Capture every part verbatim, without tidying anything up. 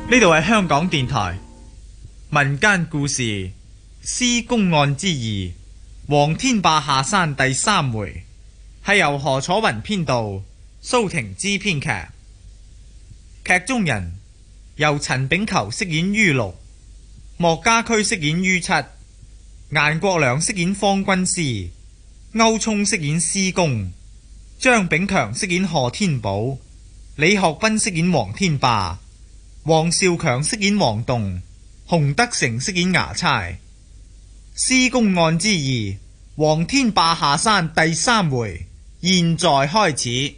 呢度係香港電台民間故事《施公案之二黃天霸下山》第三回，係由何楚雲編導，蘇婷之編劇。劇中人由陳炳球飾演于六，莫家駒飾演于七，顏國良飾演方軍師，歐聰飾演施公，張炳強飾演何天寶，李學斌飾演黃天霸，黃少強飾演黃棟，洪德成飾演衙差。施公案之二黃天霸下山第三回，現在開始。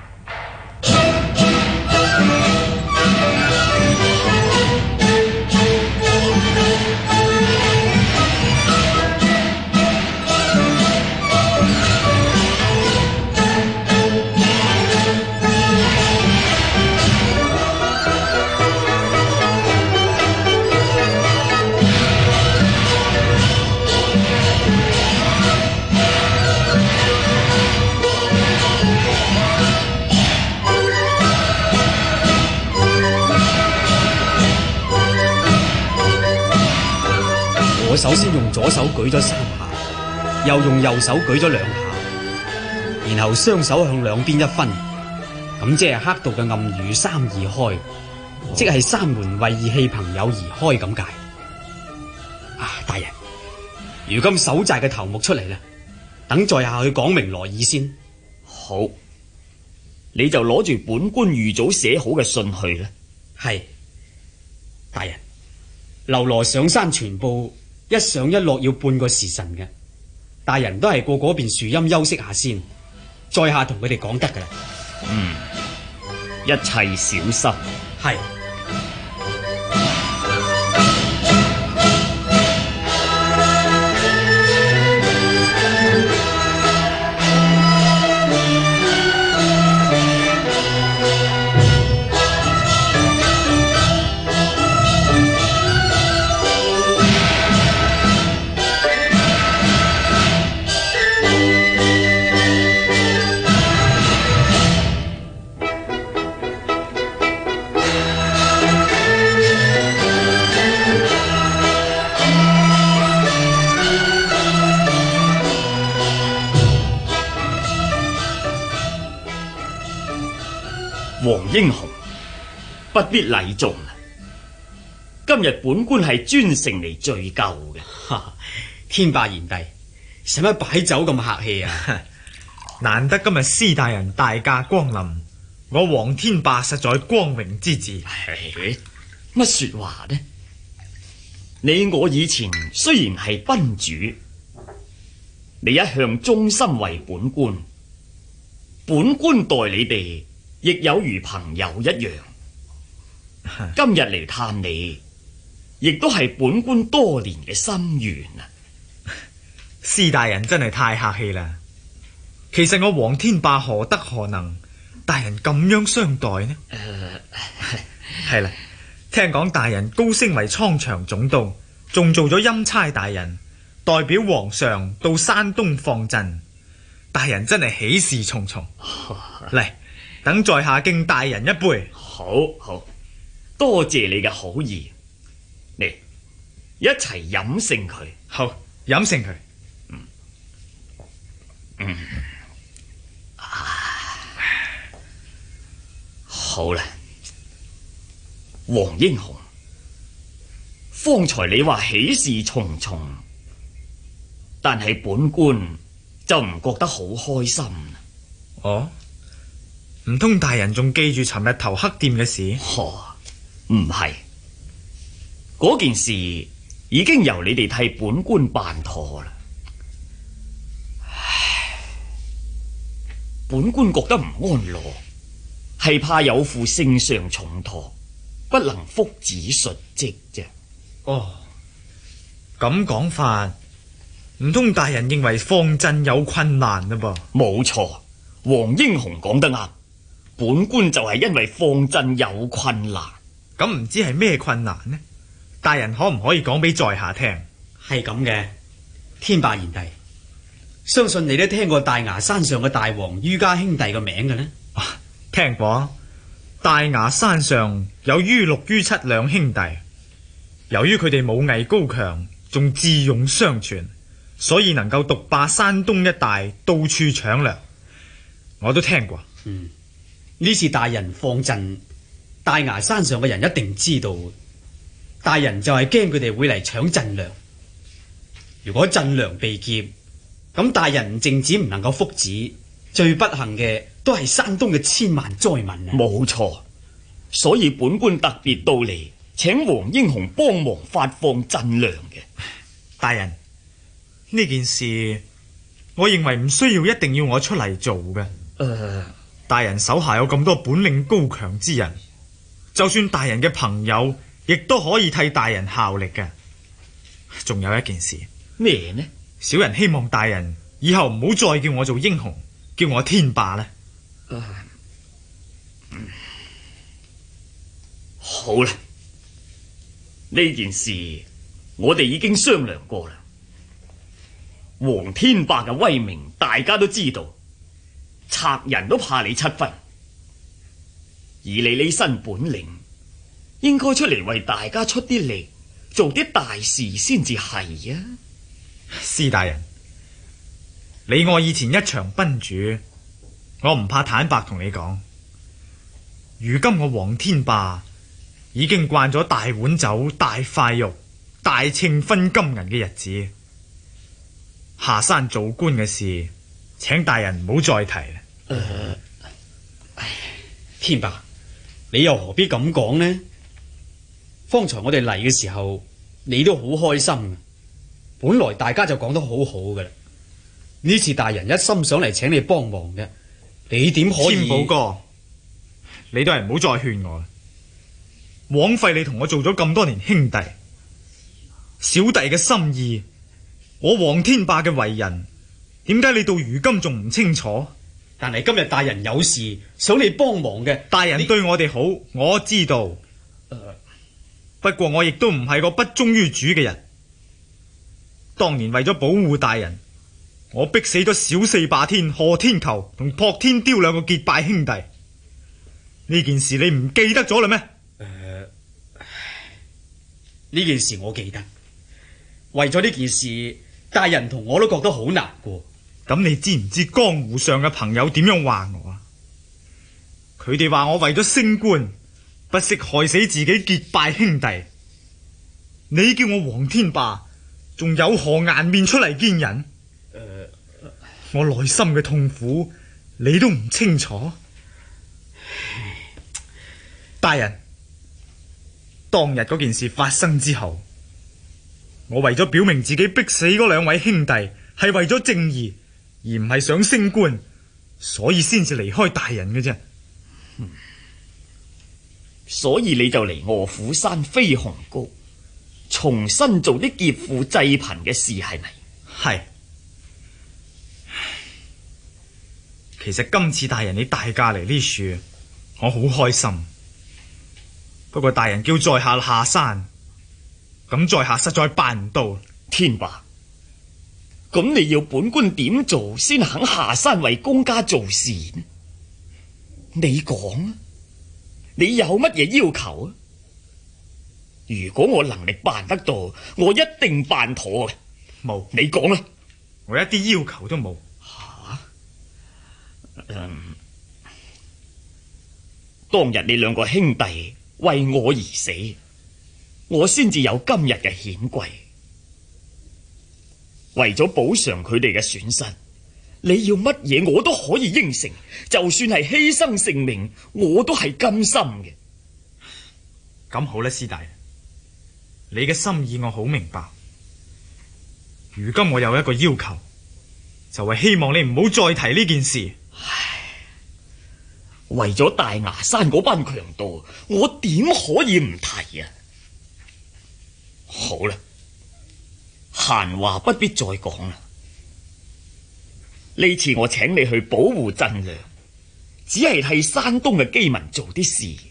我首先用左手舉咗三下，又用右手舉咗兩下，然後雙手向兩邊一分，咁即係刻度嘅暗語三二開，即係三門為義氣朋友而開咁解。啊，大人，如今守寨嘅頭目出嚟啦，等在下去講明來意先。 好，你就攞住本官預早寫好嘅信去啦。 係，大人，流羅上山傳報。一上一落要半個時辰嘅，大人都係過嗰邊樹蔭休息下先，在下同佢哋講得噶啦。 嗯，一切小心。 係。 黃英雄，不必禮重啦。今日本官係專程嚟敘舊嘅。 天霸賢弟，使乜擺酒咁客氣啊？ 難得今日施大人大駕光臨，我黃天霸實在光榮之至。 乜說話呢？你我以前雖然係賓主，你一向忠心為本官，本官待你哋亦有如朋友一樣。今日嚟探你，亦都係本官多年嘅心願啊！ 施大人真係太客氣啦。其實我黃天霸何德何能，大人咁樣相待呢？係啦、呃，聽講大人高升為倉場總督，仲做咗欽差大人，代表皇上到山東放陣。大人真係喜事重重。嚟。等在下敬大人一杯。 好好，多謝你嘅好意。嚟，一齊飲勝佢。 好，飲勝佢。 嗯嗯，啊，好啦，黃英雄，方才你話喜事重重，但係本官就唔覺得好開心。 哦？唔通大人仲記住尋日頭黑店嘅事？ 哦，唔係，嗰件事已經由你哋替本官辦妥啦。唉，本官覺得唔安樂，係怕有負聖上重託，不能復旨述職啫。 哦，咁講法，唔通大人認為放陣有困難啦噃？ 冇錯，黃英雄講得啱。本官就係因為放陣有困難。 咁唔知係咩困難呢？大人可唔可以講俾在下聽？ 係咁嘅，天霸賢弟，相信你都聽過大牙山上嘅大王于家兄弟嘅名嘅呢？ 啊，聽過。 大崖山上有于六于七兩兄弟，由於佢哋武藝高強，仲智勇雙全，所以能夠獨霸山東一帶，到處搶掠。我都聽過。 嗯，呢次大人放陣，大崖山上嘅人一定知道，大人就係驚佢哋會嚟搶陣糧。如果陣糧被劫，咁大人唔淨止唔能夠福祉，最不幸嘅都係山東嘅千萬災民啊！ 冇錯，所以本官特別到嚟，請黃英雄幫忙發放陣糧嘅。 大人，呢件事我認為唔需要一定要我出嚟做嘅。誒、呃，大人手下有咁多本領高強之人，就算大人嘅朋友，亦都可以替大人效力嘅。仲有一件事， 咩呢？ 小人希望大人以後唔好再叫我做英雄，叫我天霸啦。 呃嗯、好啦，呢件事我哋已經商量過啦。黃天霸嘅威名大家都知道，賊人都怕你七分。以你呢身本領，應該出嚟為大家出啲力，做啲大事先至係啊！ 施大人，你我以前一場賓主，我唔怕坦白同你講。如今我黃天霸已經慣咗大碗酒、大塊肉、大稱分金銀嘅日子，下山做官嘅事，請大人唔好再提啦。 呃、天霸，你又何必咁講呢？方才我哋嚟嘅時候，你都好開心，本來大家就講得好好噶啦。呢次大人一心想嚟請你幫忙嘅，你點可以？ 天寶哥，你都係唔好再勸我啦，枉費你同我做咗咁多年兄弟，小弟嘅心意，我黃天霸嘅為人，點解你到如今仲唔清楚？ 但係今日大人有事想你幫忙嘅， 大人對我哋好，我知道。呃、不過我亦都唔係個不忠於主嘅人。當年為咗保護大人，我逼死咗小四霸天、賀天球同撲天雕兩個結拜兄弟。呢件事你唔記得咗啦咩？誒、 呃，呢件事我記得。為咗呢件事，大人同我都覺得好難過。 咁你知唔知江湖上嘅朋友點樣話我啊？佢哋話我為咗升官，不惜害死自己結拜兄弟。你叫我黃天霸，仲有何顏面出嚟見人？誒、呃，我內心嘅痛苦，你都唔清楚。大人，當日嗰件事發生之後，我為咗表明自己逼死嗰兩位兄弟係為咗正義，而唔係想升官，所以先至離開大人嘅啫。 嗯，所以你就嚟臥虎山飛鴻高，重新做啲劫富濟貧嘅事係咪？ 係。其實今次大人你大駕嚟呢處，我好開心。不過大人叫在下下山，咁在下實在辦唔到。 天霸，咁你要本官點做先肯下山為公家做事呢？你講啊，你有乜嘢要求啊？如果我能力辦得到，我一定辦妥嘅。 冇， 你講啦， 我一啲要求都冇。 吓，嗯，當日你兩個兄弟為我而死，我先至有今日嘅顯貴。為咗補償佢哋嘅損失，你要乜嘢我都可以應承，就算係犧牲性命，我都係甘心嘅。 咁好啦，師大人，你嘅心意我好明白。如今我有一個要求，就係希望你唔好再提呢件事。 唉，為咗大牙山嗰班強盜，我點可以唔提啊？好啦，閒話不必再講啦。呢次我請你去保護鎮良，只係替山東嘅饑民做啲事。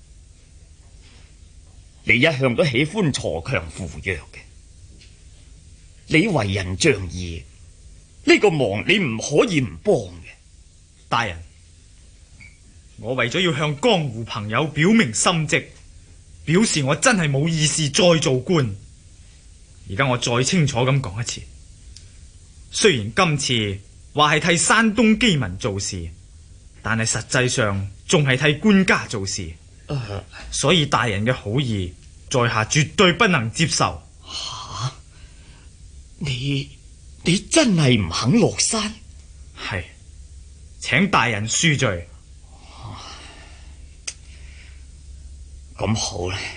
你一向都喜歡鋤強扶弱嘅，你為人仗義，呢個忙你唔可以唔幫嘅。 大人， 我為咗要向江湖朋友表明心跡，表示我真係冇意思再做官。而家我再清楚咁講一次，雖然今次話係替山東饑民做事，但係實際上仲係替官家做事。 呃、 所以大人嘅好意，在下絕對不能接受。 吓，你你真係唔肯落山？ 係，請大人恕罪。 咁好啦，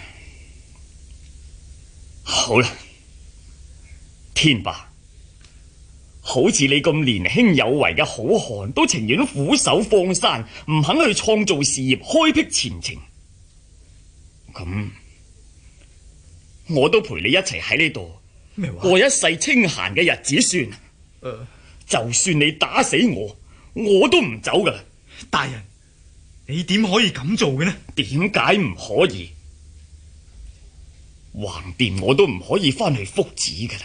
好啦，天霸，好似你咁年輕有為嘅好漢，都情願俯首放山，唔肯去創造事業，開闢前程。咁，我都陪你一齊喺呢度過一世清閒嘅日子算。 呃、 就算你打死我，我都唔走噶啦。 大人，你點可以咁做嘅呢？ 點解唔可以？橫掂我都唔可以翻去福祉噶啦。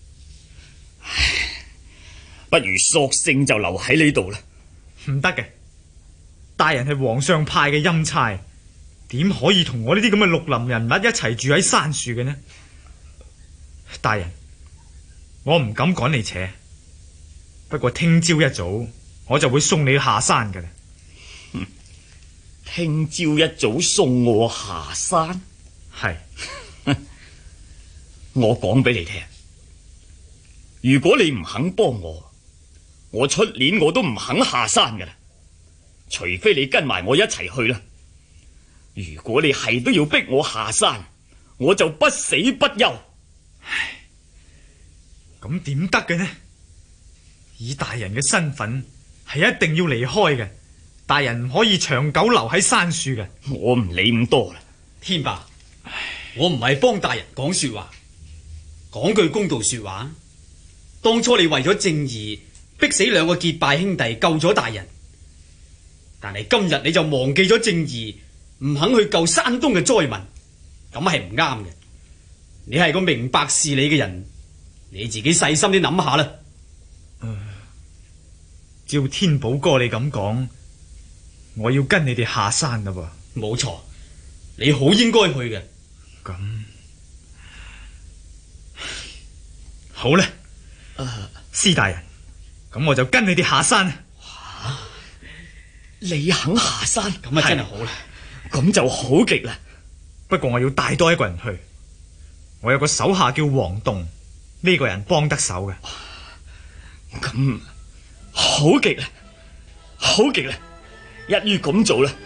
唉，不如索性就留喺呢度啦。 唔得嘅，大人係皇上派嘅欽差，點可以同我呢啲咁嘅綠林人物一齊住喺山樹嘅呢？大人，我唔敢趕你扯，不過聽朝一早我就會送你下山噶啦。 聽朝一早送我下山？ 係。 我講俾你聽，如果你唔肯幫我，我出年我都唔肯下山噶啦，除非你跟埋我一齊去啦。如果你係都要逼我下山，我就不死不休。 唉，咁點得嘅呢？以大人嘅身份，係一定要離開嘅。大人唔可以長久留喺山樹嘅。 我唔理咁多啦。 天霸，我唔係幫大人講說話，講句公道說話。當初你為咗正義，逼死兩個結拜兄弟，救咗大人。但係今日你就忘記咗正義，唔肯去救山東嘅災民，咁係唔啱嘅。你係個明白事理嘅人，你自己細心啲諗下啦。 呃，照天寶哥你咁講，我要跟你哋下山啦噃。 冇錯，你好應該去嘅。 咁好啦，施、呃、大人，咁我就跟你哋下山。 吓，你肯下山？ 咁啊真係好啦， 咁就好極啦。 不過我要帶多一個人去，我有個手下叫黃棟，呢、這個人幫得手嘅。 咁好極啦，好極啦，一於咁做啦。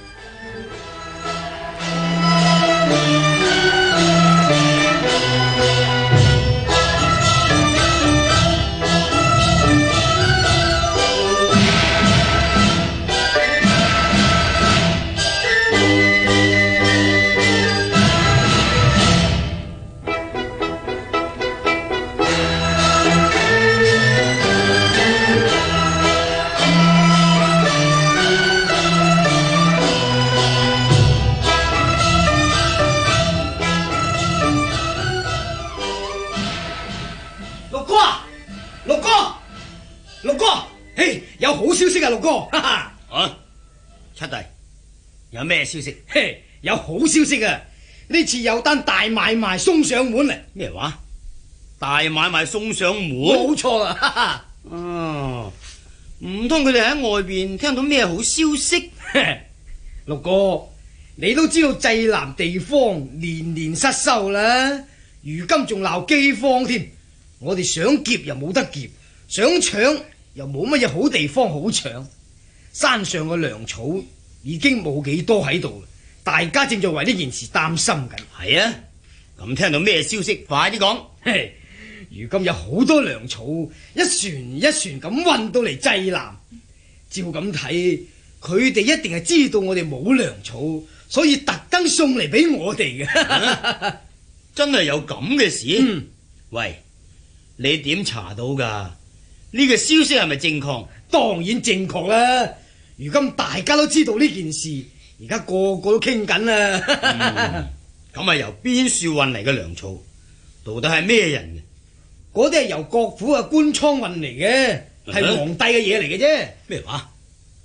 六哥，哈哈！ 啊，七弟，有咩消息？ 嘿，有好消息啊！呢次有單大買賣送上門嚟。 咩話？大買賣送上門？ 冇錯啦，哈哈！ 哦，唔通佢哋喺外邊聽到咩好消息？ 六哥，你都知道濟南地方年年失收啦，如今仲鬧饑荒添。我哋想劫又冇得劫，想搶又冇乜嘢好地方好搶。山上嘅糧草已經冇幾多喺度，大家正在為呢件事擔心緊。 係啊，咁聽到咩消息？快啲講。 嘿，如今有好多糧草一船一船咁運到嚟濟南，照咁睇，佢哋一定係知道我哋冇糧草，所以特登送嚟俾我哋嘅。 啊，真係有咁嘅事？ 嗯， 喂，你點查到噶？呢個消息係咪正確？ 當然正確啦！如今大家都知道呢件事，而家個個都傾緊啦。 咁係、嗯、由邊處運嚟嘅糧草？到底係咩人嘅？ 嗰啲係由國府嘅官倉運嚟嘅，係、啊、皇帝嘅嘢嚟嘅啫。 咩話？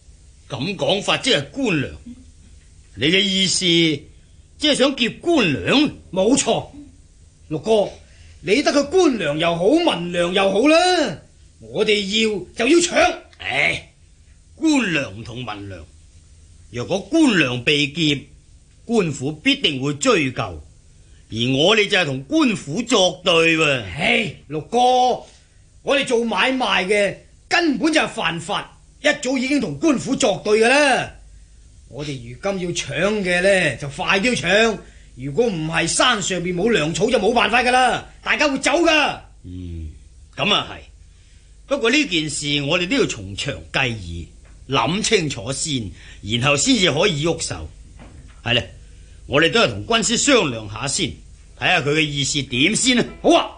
咁講法即係官糧，你嘅意思即係想劫官糧？ 冇錯，六哥，你得個官糧又好，民糧又好啦，我哋要就要搶。 唉，官糧同民糧，若果官糧被劫，官府必定會追究，而我哋就係同官府作對喎。 唉，六哥，我哋做買賣嘅根本就係犯法，一早已經同官府作對噶啦。我哋如今要搶嘅呢，就快啲搶。如果唔係，山上邊冇糧草就冇辦法噶啦，大家會走噶。 嗯，咁啊係。不過呢件事我哋都要從長計議，諗清楚先，然後先至可以喐手。係咧，我哋都係同軍師商量下先，睇下佢嘅意思點先啊。 好啊。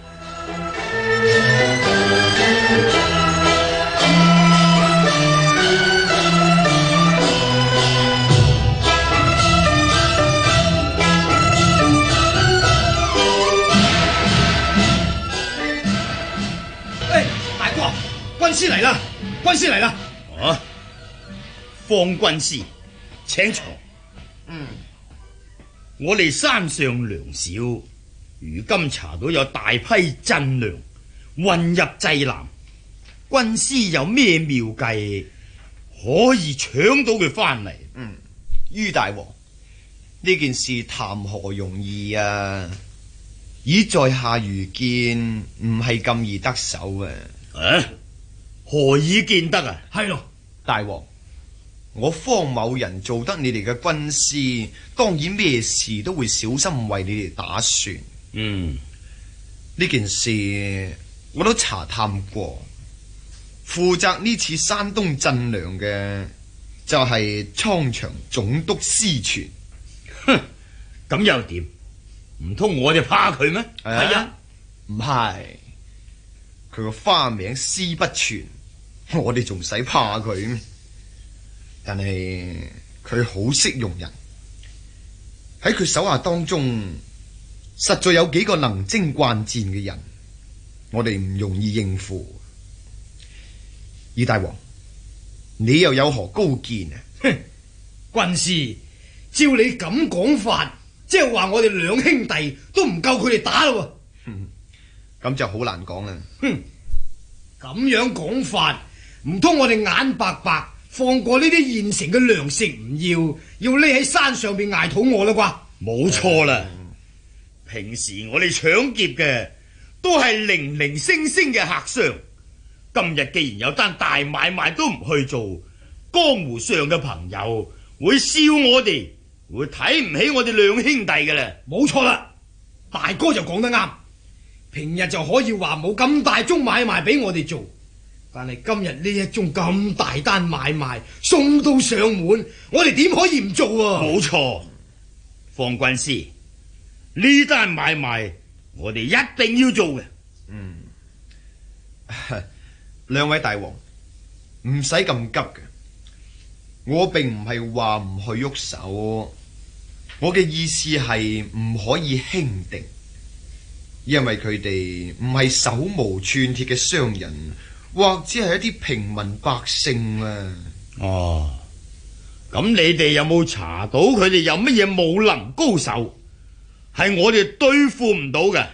軍師嚟啦！軍師嚟啦！ 啊，方軍師，請坐。 嗯， 我哋山上糧少，如今查到有大批鎮糧運入濟南，軍師有咩妙計可以搶到佢翻嚟？ 嗯，于大王，呢件事談何容易啊！以在下愚見，唔係咁易得手啊！ 啊？何以見得啊？ 係咯， 大王，我方某人做得你哋嘅軍師，當然咩事都會小心為你哋打算。 嗯， 呢件事我都查探過，負責呢次山東鎮糧嘅就係倉場總督司傳。 哼，咁又點？唔通我哋怕佢咩？ 係啊，唔係，佢個花名司不全。我哋仲使怕佢咩？但係佢好識用人，喺佢手下當中，實在有幾個能征慣戰嘅人，我哋唔容易應付。二大王，你又有何高見啊？ 哼，軍師，照你咁講法，即係話我哋兩兄弟都唔夠佢哋打咯。 哼，咁就好難講啦。 哼，咁樣講法。唔通我哋眼白白放過呢啲現成嘅糧食唔要，要匿喺山上邊挨肚餓啦啩？ 冇錯啦，平時我哋搶劫嘅都係零零星星嘅客商，今日既然有單大買賣都唔去做，江湖上嘅朋友會笑我哋，會睇唔起我哋兩兄弟嘅啦。 冇錯啦，大哥就講得啱，平日就可以話冇咁大宗買賣俾我哋做。但係今日呢一宗咁大單買賣送到上門，我哋點可以唔做啊？ 冇錯，方軍師，呢單買賣我哋一定要做嘅。 嗯，兩位大王唔使咁急嘅，我並唔係話唔去喐手，我嘅意思係唔可以輕定，因為佢哋唔係手無寸鐵嘅商人。或者係一啲平民百姓啊！ 哦，咁你哋有冇查到佢哋有乜嘢武林高手，係我哋對付唔到嘅？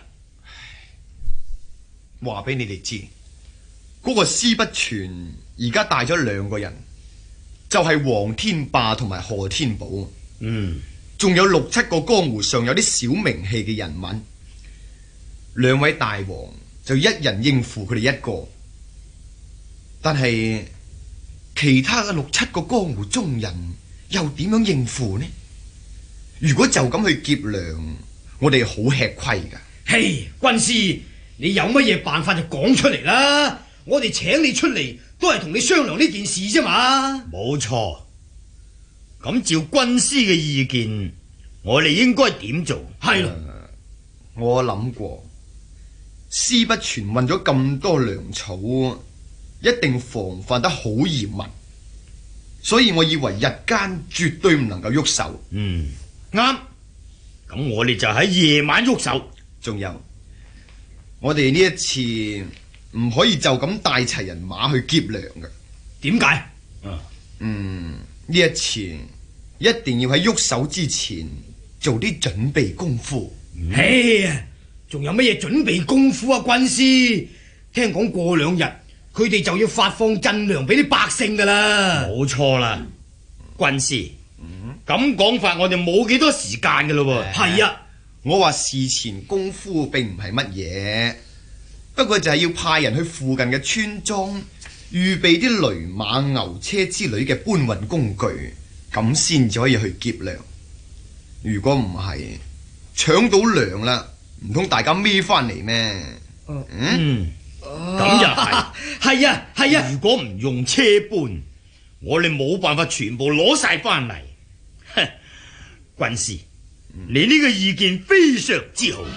話俾你哋知，嗰個司不全而家帶咗兩個人，就係黃天霸同埋何天寶。 嗯， 仲有六七個江湖上有啲小名氣嘅人物，兩位大王就一人應付佢哋一個。但係其他嘅六七個江湖中人又點樣應付呢？如果就咁去劫糧，我哋好吃虧噶。 嘿，軍師，你有乜嘢辦法就講出嚟啦！我哋請你出嚟都係同你商量呢件事啫嘛。 冇錯，咁照軍師嘅意見，我哋應該點做？ 係咯、 呃，我諗過，司不全運咗咁多糧草，一定防範得好嚴密，所以我以為日間絕對唔能夠喐手。 嗯，啱。咁我哋就喺夜晚喐手。 仲有，我哋呢一次唔可以就咁帶齊人馬去劫糧嘅。 點解？ 啊， 嗯，呢一次一定要喺喐手之前做啲準備功夫。 唉呀，仲有乜嘢準備功夫啊？軍師，聽講過兩日佢哋就要發放賑糧俾啲百姓噶啦。 冇錯啦，軍師，咁講法我哋冇幾多時間噶咯喎。 係啊， 我話事前功夫並唔係乜嘢，不過就係要派人去附近嘅村莊預備啲驢馬牛車之類嘅搬運工具，咁先至可以去劫糧。如果唔係搶到糧啦，唔通大家孭翻嚟咩？嗯， 嗯，咁又係。 係啊，係啊。 如果唔用車搬，我哋冇辦法全部攞晒翻嚟。哼，軍師，你呢個意見非常之好。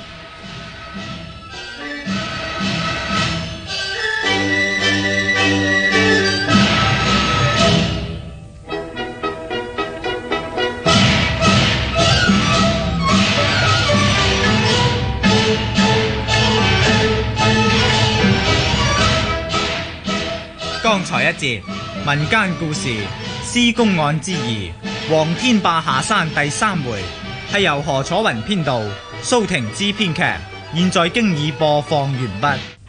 剛才一節民間故事《施公案之二黃天霸下山》第三回，係由何楚雲編導，蘇婷之編劇，現在經已播放完畢。